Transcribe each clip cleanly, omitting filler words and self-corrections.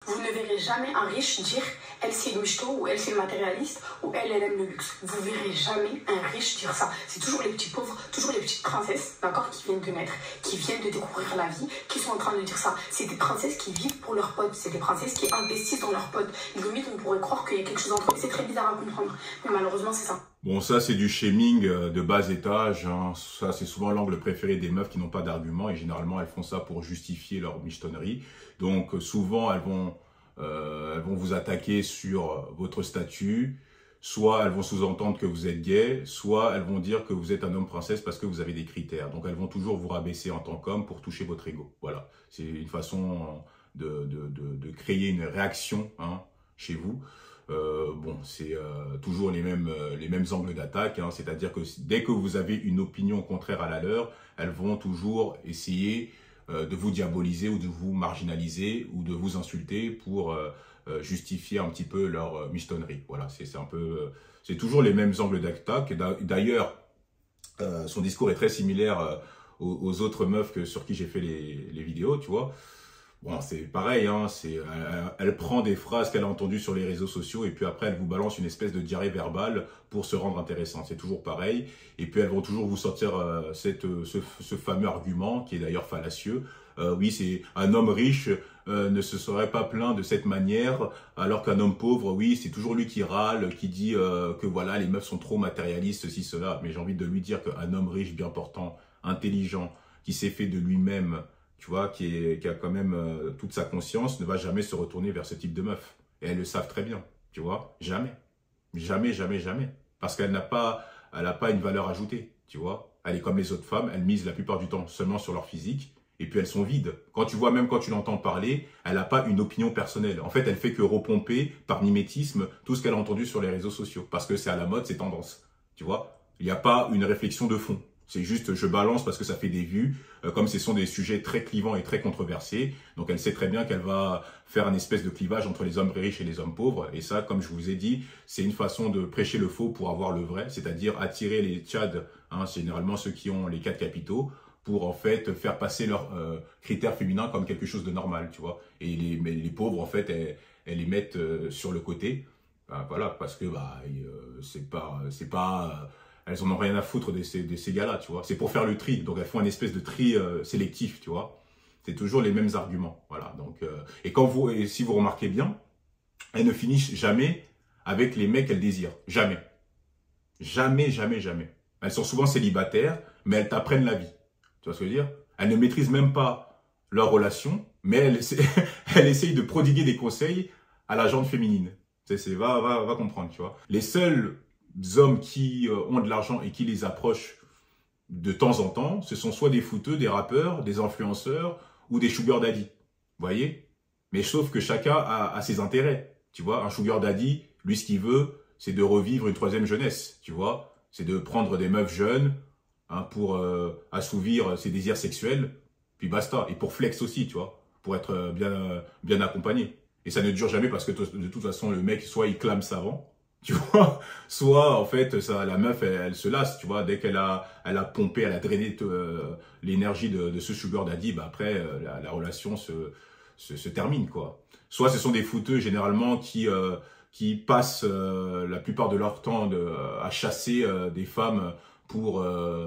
Vous ne verrez jamais un riche dire « elle c'est une michto » ou « elle c'est une matérialiste » ou « elle aime le luxe ». Vous verrez jamais un riche dire ça. C'est toujours les petits pauvres, toujours les petites princesses, d'accord, qui viennent de naître, qui viennent de découvrir la vie, qui sont en train de dire ça. C'est des princesses qui vivent pour leurs potes, c'est des princesses qui investissent dans leurs potes. Limite, on pourrait croire qu'il y a quelque chose entre eux. C'est très bizarre à comprendre, mais malheureusement, c'est ça. Bon, ça, c'est du shaming de bas étage. Hein. Ça, c'est souvent l'angle préféré des meufs qui n'ont pas d'arguments. Et généralement, elles font ça pour justifier leur michetonnerie. Donc, souvent, elles vont vous attaquer sur votre statut. Soit elles vont sous-entendre que vous êtes gay. Soit elles vont dire que vous êtes un homme princesse parce que vous avez des critères. Donc, elles vont toujours vous rabaisser en tant qu'homme pour toucher votre ego. Voilà. C'est une façon de créer une réaction, hein, chez vous. Bon, c'est toujours les mêmes angles d'attaque, hein, c'est-à-dire que dès que vous avez une opinion contraire à la leur, elles vont toujours essayer de vous diaboliser ou de vous marginaliser ou de vous insulter pour justifier un petit peu leur michetonnerie. Voilà, c'est toujours les mêmes angles d'attaque. D'ailleurs, son discours est très similaire aux autres meufs sur qui j'ai fait les vidéos, tu vois. Bon, c'est pareil, hein, elle prend des phrases qu'elle a entendues sur les réseaux sociaux et puis après elle vous balance une espèce de diarrhée verbale pour se rendre intéressante. C'est toujours pareil. Et puis elles vont toujours vous sortir ce fameux argument qui est d'ailleurs fallacieux. Oui, c'est un homme riche ne se serait pas plaint de cette manière, alors qu'un homme pauvre, oui, c'est toujours lui qui râle, qui dit que voilà, les meufs sont trop matérialistes, ceci, cela. Mais j'ai envie de lui dire qu'un homme riche, bien portant, intelligent, qui s'est fait de lui-même, tu vois, qui a quand même toute sa conscience, ne va jamais se retourner vers ce type de meuf. Et elles le savent très bien, tu vois, jamais. Jamais, jamais, jamais. Parce qu'elle n'a pas une valeur ajoutée, tu vois. Elle est comme les autres femmes, elles misent la plupart du temps seulement sur leur physique, et puis elles sont vides. Quand tu vois, même quand tu l'entends parler, elle n'a pas une opinion personnelle. En fait, elle fait que repomper par mimétisme tout ce qu'elle a entendu sur les réseaux sociaux. Parce que c'est à la mode, c'est tendance, tu vois. Il n'y a pas une réflexion de fond. C'est juste, je balance parce que ça fait des vues, comme ce sont des sujets très clivants et très controversés. Donc, elle sait très bien qu'elle va faire un espèce de clivage entre les hommes riches et les hommes pauvres. Et ça, comme je vous ai dit, c'est une façon de prêcher le faux pour avoir le vrai, c'est-à-dire attirer les tchads, hein, c'est généralement ceux qui ont les 4 capitaux, pour en fait faire passer leurs critères féminins comme quelque chose de normal, tu vois. Et les pauvres, en fait, elles les mettent sur le côté. Voilà, parce que elles en ont rien à foutre de ces gars-là, tu vois. C'est pour faire le tri. Donc, elles font une espèce de tri sélectif, tu vois. C'est toujours les mêmes arguments. Voilà. Donc, et si vous remarquez bien, elles ne finissent jamais avec les mecs qu'elles désirent. Jamais. Jamais, jamais, jamais. Elles sont souvent célibataires, mais elles t'apprennent la vie. Tu vois ce que je veux dire? Elles ne maîtrisent même pas leur relation, mais elles essayent de prodiguer des conseils à la gente féminine. Va comprendre, tu vois. Les seuls hommes qui ont de l'argent et qui les approchent de temps en temps, ce sont soit des footeux, des rappeurs, des influenceurs ou des sugar daddy. Vous voyez? Mais sauf que chacun a ses intérêts. Tu vois, un sugar daddy, lui, ce qu'il veut, c'est de revivre une troisième jeunesse. Tu vois? C'est de prendre des meufs jeunes, hein, pour assouvir ses désirs sexuels, puis basta. Et pour flex aussi, tu vois, pour être bien accompagné. Et ça ne dure jamais parce que de toute façon, le mec, soit il clame savant, tu vois, soit en fait, la meuf, elle se lasse, tu vois, dès qu'elle a pompé, elle a drainé l'énergie de ce sugar daddy, bah après, la relation se termine, quoi. Soit ce sont des fouteux, généralement, qui passent la plupart de leur temps à chasser des femmes pour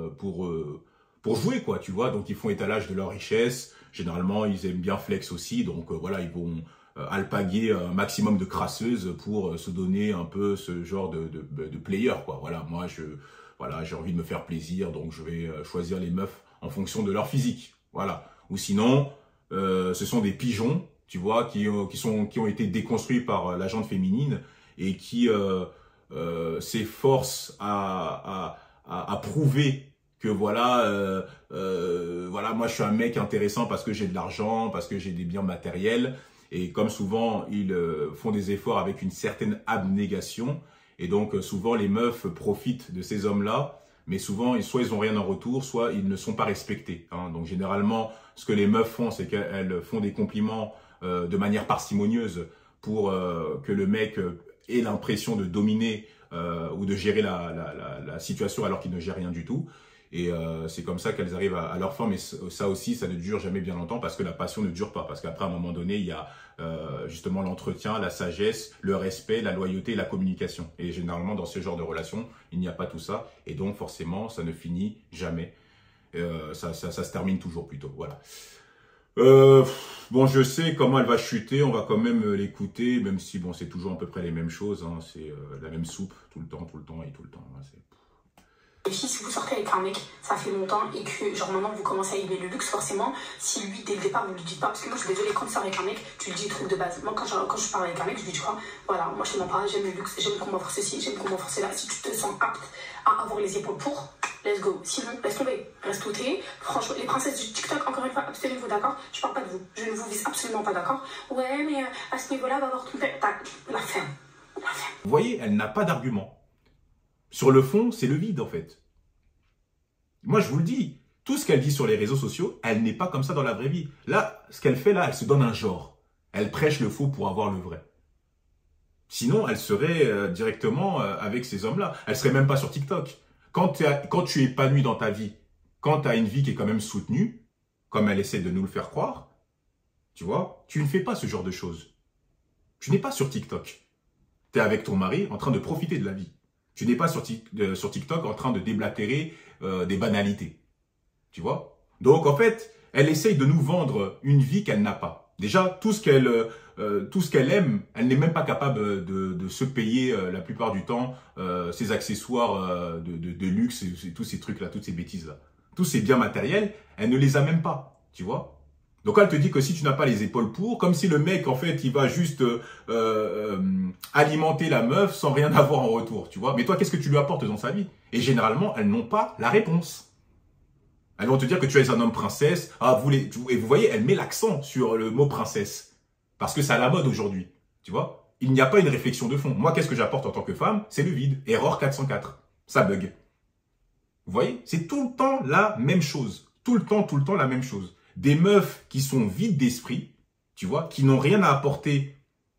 jouer, quoi, tu vois. Donc, ils font étalage de leur richesse. Généralement, ils aiment bien flex aussi. Donc, voilà, ils vont alpaguer un maximum de crasseuses pour se donner un peu ce genre de player, quoi. Voilà, moi, j'ai envie de me faire plaisir. Donc, je vais choisir les meufs en fonction de leur physique. Voilà. Ou sinon, ce sont des pigeons, tu vois, qui ont été déconstruits par la gente féminine et qui s'efforcent à prouver que voilà, moi je suis un mec intéressant parce que j'ai de l'argent, parce que j'ai des biens matériels. Et comme souvent, ils font des efforts avec une certaine abnégation. Et donc souvent, les meufs profitent de ces hommes-là. Mais souvent, soit ils ont rien en retour, soit ils ne sont pas respectés, hein. Donc généralement, ce que les meufs font, c'est qu'elles font des compliments de manière parcimonieuse pour que le mec ait l'impression de dominer ou de gérer la situation alors qu'il ne gère rien du tout. Et c'est comme ça qu'elles arrivent à leur fin. Mais ça aussi, ça ne dure jamais bien longtemps parce que la passion ne dure pas. Parce qu'après, à un moment donné, il y a justement l'entretien, la sagesse, le respect, la loyauté et la communication. Et généralement, dans ce genre de relation, il n'y a pas tout ça. Et donc, forcément, ça ne finit jamais. Ça se termine toujours plutôt. Voilà. Bon, je sais comment elle va chuter. On va quand même l'écouter, même si bon, c'est toujours à peu près les mêmes choses. Hein, c'est la même soupe tout le temps et tout le temps. Hein, les filles, si vous sortez avec un mec, ça fait longtemps et que genre maintenant vous commencez à aimer le luxe, forcément, si lui dès le départ vous lui dites pas, parce que moi je suis désolée, quand tu sors avec un mec, tu lui dis le truc de base. Moi quand je parle avec un mec, je lui dis quoi, voilà, moi je te mens pas, j'aime le luxe, j'aime qu'on m'offre ceci, j'aime qu'on m'offre cela. Si tu te sens apte à avoir les épaules pour, let's go. Sinon, laisse tomber, reste au thé. Franchement, les princesses du TikTok, encore une fois, abstenez-vous, d'accord? Je parle pas de vous, je ne vous vise absolument pas, d'accord? Ouais, mais à ce niveau-là, va avoir ton père. La ferme. Vous voyez, elle n'a pas d'argument. Sur le fond, c'est le vide en fait. Moi, je vous le dis, tout ce qu'elle dit sur les réseaux sociaux, elle n'est pas comme ça dans la vraie vie. Là, ce qu'elle fait là, elle se donne un genre. Elle prêche le faux pour avoir le vrai. Sinon, elle serait directement avec ces hommes-là. Elle serait même pas sur TikTok. Quand tu es épanoui dans ta vie, quand tu as une vie qui est quand même soutenue, comme elle essaie de nous le faire croire, tu vois, tu ne fais pas ce genre de choses. Tu n'es pas sur TikTok. Tu es avec ton mari en train de profiter de la vie. Tu n'es pas sur TikTok en train de déblatérer des banalités. Tu vois? Donc, en fait, elle essaye de nous vendre une vie qu'elle n'a pas. Déjà, tout ce qu'elle aime, elle n'est même pas capable de se payer la plupart du temps ses accessoires de luxe, et tous ces trucs-là, toutes ces bêtises-là. Tous ces biens matériels, elle ne les a même pas. Tu vois? Donc elle te dit que si tu n'as pas les épaules pour, comme si le mec, en fait, il va juste alimenter la meuf sans rien avoir en retour, tu vois. Mais toi, qu'est-ce que tu lui apportes dans sa vie? Et généralement, elles n'ont pas la réponse. Elles vont te dire que tu es un homme princesse. Ah, et vous voyez, elle met l'accent sur le mot princesse. Parce que c'est à la mode aujourd'hui, tu vois. Il n'y a pas une réflexion de fond. Moi, qu'est-ce que j'apporte en tant que femme? C'est le vide. Erreur 404. Ça bug. Vous voyez? C'est tout le temps la même chose. Tout le temps la même chose. Des meufs qui sont vides d'esprit, tu vois, qui n'ont rien à apporter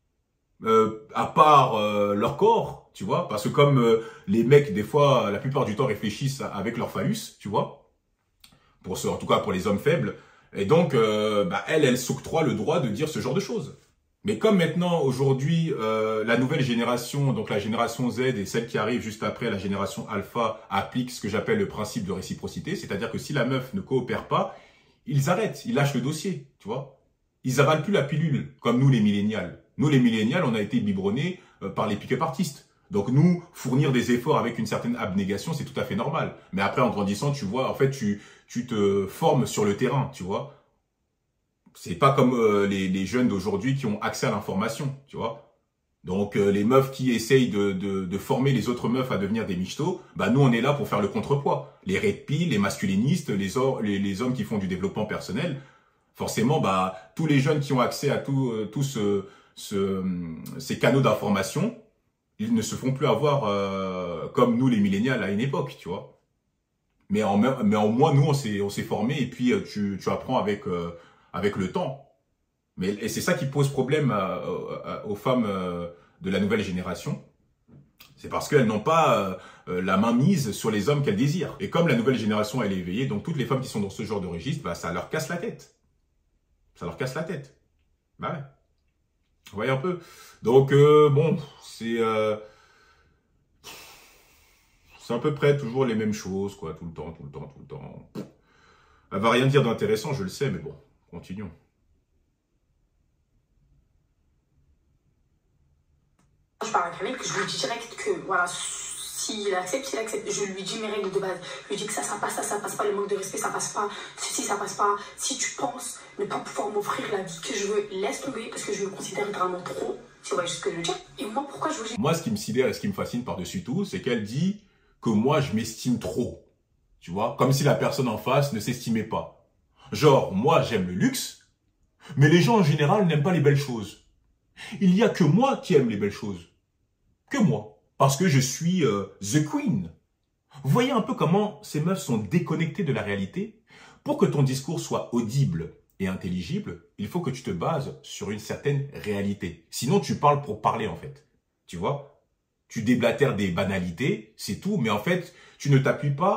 à part leur corps, tu vois, parce que comme les mecs, des fois, la plupart du temps, réfléchissent avec leur phallus, tu vois, en tout cas pour les hommes faibles, et donc, elle s'octroie le droit de dire ce genre de choses. Mais comme maintenant, aujourd'hui, la nouvelle génération, donc la génération Z et celle qui arrive juste après, la génération Alpha, applique ce que j'appelle le principe de réciprocité, c'est-à-dire que si la meuf ne coopère pas, ils arrêtent, ils lâchent le dossier, tu vois. Ils avalent plus la pilule, comme nous les millénials. Nous les millénials, on a été biberonnés par les pick-up artistes. Donc nous, fournir des efforts avec une certaine abnégation, c'est tout à fait normal. Mais après, en grandissant, tu vois, en fait, tu te formes sur le terrain, tu vois. C'est pas comme les jeunes d'aujourd'hui qui ont accès à l'information, tu vois. Donc les meufs qui essayent de former les autres meufs à devenir des michtos, nous on est là pour faire le contrepoids. Les red pills, les masculinistes, les hommes qui font du développement personnel, forcément tous les jeunes qui ont accès à tous ces canaux d'information, ils ne se font plus avoir comme nous les millénials à une époque, tu vois. Mais au moins nous on s'est formés et puis tu apprends avec le temps. Et c'est ça qui pose problème aux femmes de la nouvelle génération. C'est parce qu'elles n'ont pas la main mise sur les hommes qu'elles désirent. Et comme la nouvelle génération, elle est éveillée, donc toutes les femmes qui sont dans ce genre de registre, ça leur casse la tête. Ça leur casse la tête. Bah ouais. Vous voyez un peu. Donc, bon, c'est à peu près toujours les mêmes choses, quoi, tout le temps. Elle va rien dire d'intéressant, je le sais, mais bon, continuons. Je parle avec un mec, je lui dis direct que, voilà, s'il accepte, il accepte. Je lui dis mes règles de base. Je lui dis que ça passe pas, le manque de respect, ça passe pas. Ceci, ça passe pas. Si tu penses ne pas pouvoir m'offrir la vie que je veux, laisse tomber, parce que je me considère vraiment trop. Tu vois ce que je veux dire? Et moi, pourquoi je veux... Moi, ce qui me sidère et ce qui me fascine par-dessus tout, c'est qu'elle dit que moi, je m'estime trop. Tu vois? Comme si la personne en face ne s'estimait pas. Genre, moi, j'aime le luxe, mais les gens en général n'aiment pas les belles choses. Il n'y a que moi qui aime les belles choses. Que moi. Parce que je suis the queen. Vous voyez un peu comment ces meufs sont déconnectées de la réalité? Pour que ton discours soit audible et intelligible, il faut que tu te bases sur une certaine réalité. Sinon, tu parles pour parler, en fait. Tu vois? Tu déblatères des banalités, c'est tout, mais en fait, tu ne t'appuies pas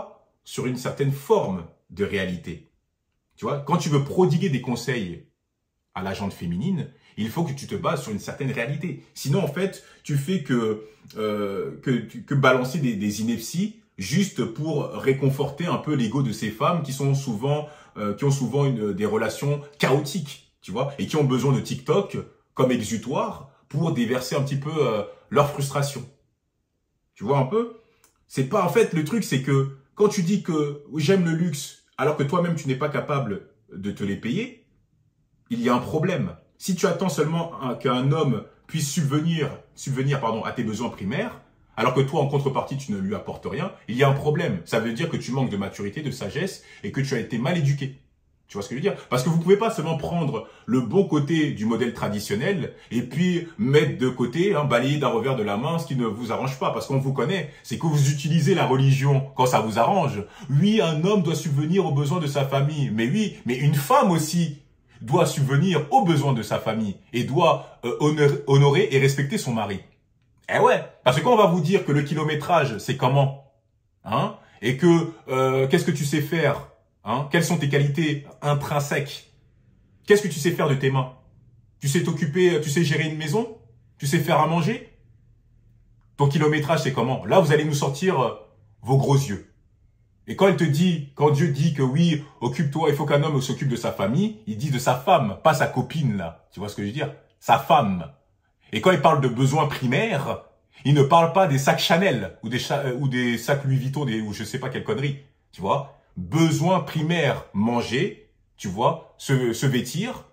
sur une certaine forme de réalité. Tu vois, quand tu veux prodiguer des conseils à la gente féminine, il faut que tu te bases sur une certaine réalité. Sinon, en fait, tu fais que balancer des inepties juste pour réconforter un peu l'ego de ces femmes qui ont souvent des relations chaotiques, tu vois, et qui ont besoin de TikTok comme exutoire pour déverser un petit peu leur frustration. Tu vois un peu? C'est pas, en fait, le truc, c'est que quand tu dis que j'aime le luxe, alors que toi-même tu n'es pas capable de te les payer, il y a un problème. Si tu attends seulement qu'un homme puisse subvenir à tes besoins primaires, alors que toi, en contrepartie, tu ne lui apportes rien, il y a un problème. Ça veut dire que tu manques de maturité, de sagesse et que tu as été mal éduqué. Tu vois ce que je veux dire? Parce que vous pouvez pas seulement prendre le bon côté du modèle traditionnel et puis mettre de côté, balayer d'un revers de la main ce qui ne vous arrange pas. Parce qu'on vous connaît, c'est que vous utilisez la religion quand ça vous arrange. Oui, un homme doit subvenir aux besoins de sa famille. Mais oui, mais une femme aussi doit subvenir aux besoins de sa famille et doit honorer et respecter son mari. Eh ouais, parce que quand on va vous dire que le kilométrage, c'est comment, et que qu'est-ce que tu sais faire, quelles sont tes qualités intrinsèques, qu'est-ce que tu sais faire de tes mains, tu sais t'occuper, tu sais gérer une maison, tu sais faire à manger, ton kilométrage, c'est comment? Là, vous allez nous sortir vos gros yeux. Et quand Dieu dit que oui, occupe-toi, il faut qu'un homme s'occupe de sa famille, il dit de sa femme, pas sa copine, là. Tu vois ce que je veux dire? Sa femme. Et quand il parle de besoins primaires, il ne parle pas des sacs Chanel ou des sacs Louis Vuitton ou je sais pas quelle connerie. Tu vois? Besoins primaires, manger, tu vois, se vêtir,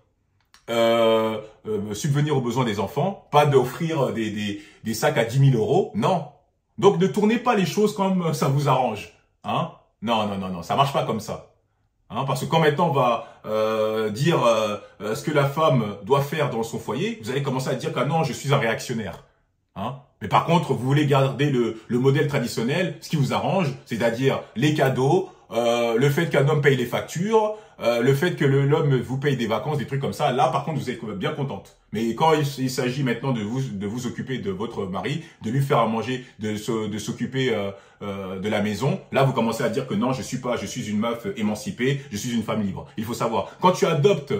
subvenir aux besoins des enfants, pas d'offrir des sacs à 10 000 euros, non. Donc ne tournez pas les choses comme ça vous arrange, Non, ça marche pas comme ça. Parce que quand maintenant on va dire ce que la femme doit faire dans son foyer, vous allez commencer à dire que non, je suis un réactionnaire. Mais par contre, vous voulez garder le modèle traditionnel, ce qui vous arrange, c'est-à-dire les cadeaux, le fait qu'un homme paye les factures, le fait que l'homme vous paye des vacances, des trucs comme ça. Là, par contre, vous êtes bien contente. Mais quand il s'agit maintenant de vous occuper de votre mari, de lui faire à manger, de s'occuper de la maison, là, vous commencez à dire que non, je suis une meuf émancipée, je suis une femme libre. Il faut savoir, quand tu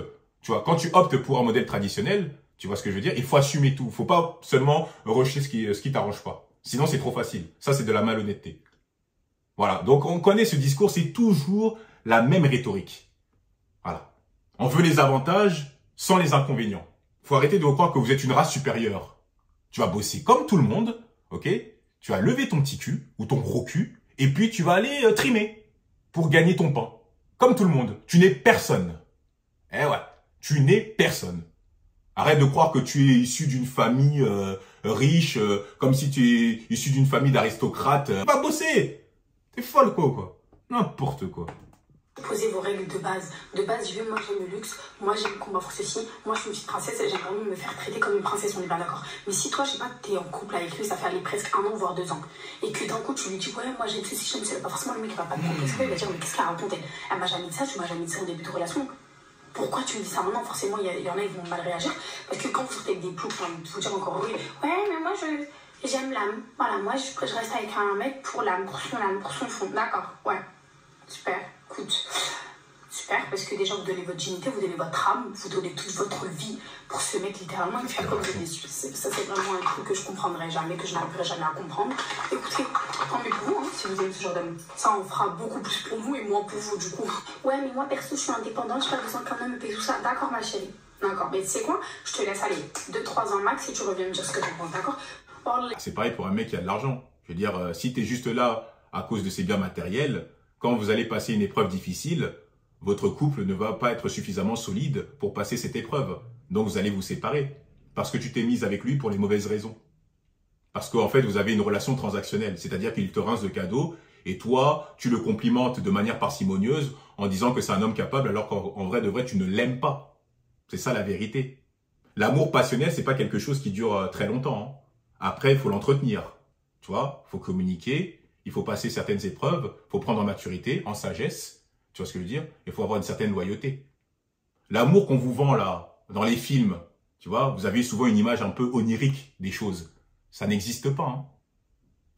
optes pour un modèle traditionnel, tu vois ce que je veux dire? Il faut assumer tout. Il faut pas seulement rejeter ce qui t'arrange pas. Sinon, c'est trop facile. Ça, c'est de la malhonnêteté. Voilà. Donc, on connaît ce discours. C'est toujours la même rhétorique. Voilà. On veut les avantages sans les inconvénients. Faut arrêter de croire que vous êtes une race supérieure. Tu vas bosser comme tout le monde, ok? Tu vas lever ton petit cul ou ton gros cul et puis tu vas aller trimer pour gagner ton pain. Comme tout le monde. Tu n'es personne. Eh ouais. Tu n'es personne. Arrête de croire que tu es issu d'une famille riche, comme si tu es issu d'une famille d'aristocrates. Va bosser! T'es folle quoi. N'importe quoi. Posez vos règles de base. De base, moi j'aime le luxe, moi j'aime qu'on m'offre ceci, moi je suis une petite princesse et j'aime vraiment me faire traiter comme une princesse, on est bien d'accord. Mais si toi, je sais pas, t'es en couple avec lui, ça fait aller presque 1 an, voire 2 ans, et que d'un coup tu lui dis, ouais, moi j'aime ceci, j'aime cela, pas forcément le mec qui va pas te comprendre, il va dire, mais qu'est-ce qu'elle raconte elle? Elle m'a jamais dit ça, tu m'as jamais dit ça au début de relation. Pourquoi tu me dis ça maintenant? Forcément, il y en a, ils vont mal réagir. Parce que quand vous sortez avec des plots, il faut dire encore oui, ouais, mais moi, j'aime l'âme. Voilà, moi, je reste avec un mec pour l'âme, pour son âme, pour son fond. D'accord, ouais. Super, écoute. Super, parce que déjà, vous donnez votre dignité, vous donnez votre âme, vous donnez toute votre vie pour ce mec, littéralement, et faire comme vous déçu. Ça, c'est vraiment un truc que je comprendrai jamais, que je n'arriverai jamais à comprendre. Écoutez, tant mieux pour vous, si vous aimez ce genre d'homme. Ça en fera beaucoup plus pour vous et moins pour vous, du coup. Ouais, mais moi, perso, je suis indépendante, je n'ai pas besoin qu'un homme me paye tout ça. D'accord, ma chérie. D'accord, mais tu sais quoi? Je te laisse aller 2-3 ans max et tu reviens me dire ce que tu en penses, d'accord? C'est pareil pour un mec qui a de l'argent. Je veux dire, si tu es juste là à cause de ses biens matériels, quand vous allez passer une épreuve difficile, votre couple ne va pas être suffisamment solide pour passer cette épreuve. Donc, vous allez vous séparer. Parce que tu t'es mise avec lui pour les mauvaises raisons. Parce qu'en fait, vous avez une relation transactionnelle. C'est-à-dire qu'il te rince de cadeaux et toi, tu le complimentes de manière parcimonieuse en disant que c'est un homme capable alors qu'en vrai de vrai, tu ne l'aimes pas. C'est ça la vérité. L'amour passionnel, c'est pas quelque chose qui dure très longtemps. Après, il faut l'entretenir. Tu vois, il faut communiquer, il faut passer certaines épreuves, il faut prendre en maturité, en sagesse. Tu vois ce que je veux dire? Il faut avoir une certaine loyauté. L'amour qu'on vous vend là, dans les films, tu vois, vous avez souvent une image un peu onirique des choses. Ça n'existe pas.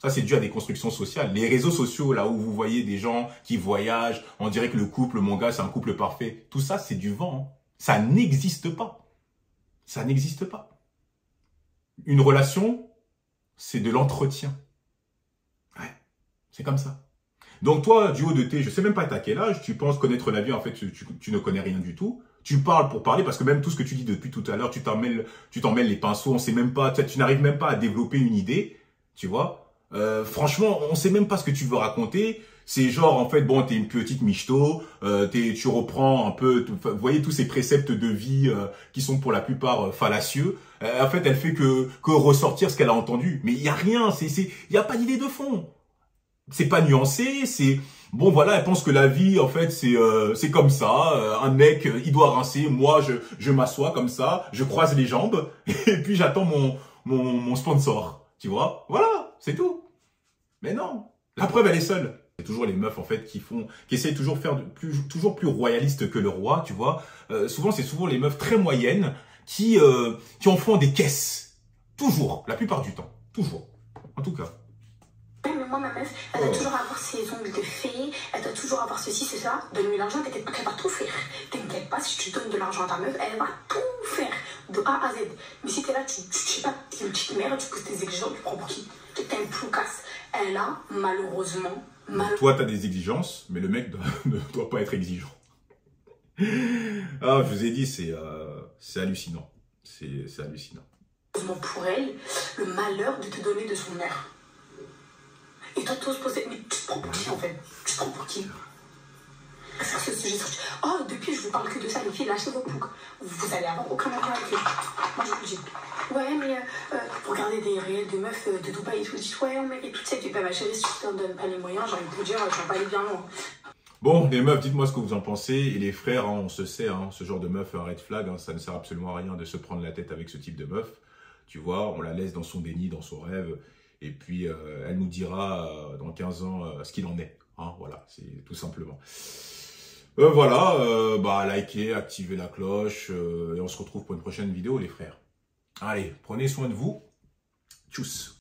Ça, c'est dû à des constructions sociales. Les réseaux sociaux, là où vous voyez des gens qui voyagent, on dirait que le couple, mon gars, c'est un couple parfait. Tout ça, c'est du vent. Hein. Ça n'existe pas. Ça n'existe pas. Une relation, c'est de l'entretien. Ouais, c'est comme ça. Donc toi, du haut de tes, je sais même pas à quel âge, tu penses connaître la vie, en fait, tu ne connais rien du tout. Tu parles pour parler, parce que même tout ce que tu dis depuis tout à l'heure, tu t'en mêles les pinceaux, on sait même pas, tu n'arrives même pas à développer une idée, tu vois. Franchement, on sait même pas ce que tu veux raconter. C'est genre, en fait, bon, t'es une petite michto, tu reprends un peu, vous voyez tous ces préceptes de vie qui sont pour la plupart fallacieux. En fait, elle fait que ressortir ce qu'elle a entendu. Mais il y a rien, il y a pas d'idée de fond. C'est pas nuancé, c'est bon voilà, elle pense que la vie en fait c'est comme ça, un mec il doit rincer, moi je m'assois comme ça, je croise les jambes et puis j'attends mon sponsor, tu vois? Voilà, c'est tout. Mais non, la preuve elle est seule. C'est toujours les meufs en fait qui essayent toujours de faire toujours plus royaliste que le roi, tu vois? Souvent c'est souvent les meufs très moyennes qui en font des caisses. Toujours, la plupart du temps, toujours. En tout cas. Même moi, ma meuf, elle doit toujours avoir ses ongles de fée, elle doit toujours avoir ceci, c'est ça. Donne-lui l'argent, t'inquiète pas qu'elle va tout faire. T'inquiète pas, si tu donnes de l'argent à ta meuf, elle va tout faire, de A à Z. Mais si t'es là, tu sais pas, t'es une petite mère, tu poses tes exigences, tu prends pour qui? T'es un ploucasse. Elle a, malheureusement, toi, t'as des exigences, mais le mec ne doit pas être exigeant. Ah, je vous ai dit, c'est hallucinant. C'est hallucinant. Pour elle, le malheur de te donner de son air. Et toi, tu oses poser. Mais tu te prends pour qui en fait? Tu te prends pour qui? Ce sujet. Oh, depuis, je vous parle que de ça, les filles, lâchez vos boucs. Vous allez avoir aucun argent avec eux. Moi, je vous dis. Ouais, mais regardez des réels de meufs de Dubaï et tout. Vous dites, ouais, on mérite toute cette vie. Bah, ma chérie, si tu ne donnes pas les moyens, j'ai envie de te dire, je vais pas aller bien loin. Bon, les meufs, dites-moi ce que vous en pensez. Et les frères, hein, on se sait, hein, ce genre de meuf, un red flag, hein, ça ne sert absolument à rien de se prendre la tête avec ce type de meuf. Tu vois, on la laisse dans son déni, dans son rêve. Et puis, elle nous dira dans 15 ans ce qu'il en est. Hein, voilà, c'est tout simplement. Voilà, likez, activez la cloche. Et on se retrouve pour une prochaine vidéo, les frères. Allez, prenez soin de vous. Tchuss.